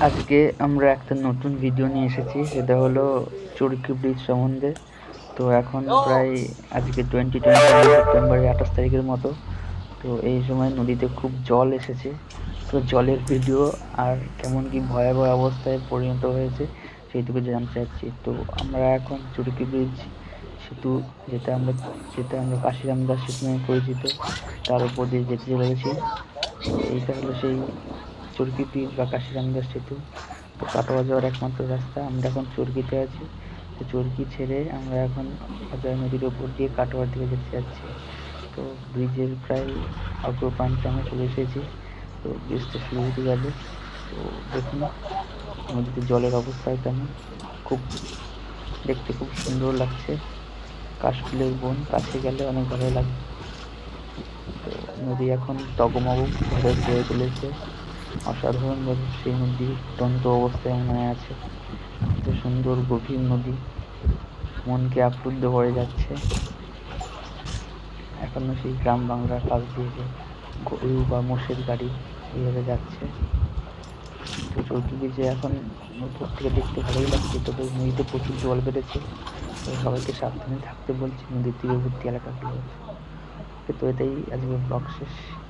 আজকে আমরা একটা নতুন ভিডিও নিয়ে এসেছি, সেটা হলো চরকি ব্রিজ সম্বন্ধে। তো এখন প্রায় আজকে সেপ্টেম্বরের 28 তারিখের মতো। তো এই সময় নদীতে খুব জল এসেছে। তো জলের ভিডিও আর কেমন কি ভয়াবহ অবস্থায় পরিণত হয়েছে সেইটুকু জানতে চাচ্ছি। তো আমরা এখন চরকি ব্রিজ সেতু, যেটা আমরা কাশিরাম দাস সেতু নামে পরিচিত, তার উপর দিয়ে যেতে চলেছি। তো এইটা হলো সেই চরকি ব্রিজ বা কাশিরাম দাস সেতু। তো কাটোয়া যাওয়ার একমাত্র রাস্তা। আমরা এখন চরকিতে আছি। তো চরকি ছেড়ে আমরা এখন অজয় নদীর উপর দিয়ে কাটোয়ার দিকে যেতে যাচ্ছি। তো ব্রিজের প্রায় অগ্র প্রান্তে আমরা চলে এসেছি। তো ব্রিজটা শুরু হতে যাবে। তো দেখুন নদীতে জলের অবস্থা কেমন। খুব দেখতে খুব সুন্দর লাগছে। কাশফুলের বন, কাছে গেলে অনেক ভালো লাগে। তো নদী এখন টগমগ ভাবে বয়ে চলেছে। অসাধারণ ভাবে সেই নদী ফুটন্ত অবস্থায় মনে আছে। এত সুন্দর গভীর নদী, মনকে আপ্লুত করে যাচ্ছে। এখনো সেই গ্রাম বাংলার পাশ দিয়ে যে গরু বা মোষের গাড়ি এইভাবে যাচ্ছে। তো চরকি ব্রিজে এখন উপর থেকে দেখতে ভালোই লাগছে, তবে নদীতে প্রচুর জল বেড়েছে। তো সবাইকে সাবধানে থাকতে বলছি নদীর তীরবর্তী এলাকাগুলো। তো এটাই আজকে ব্লগ শেষ।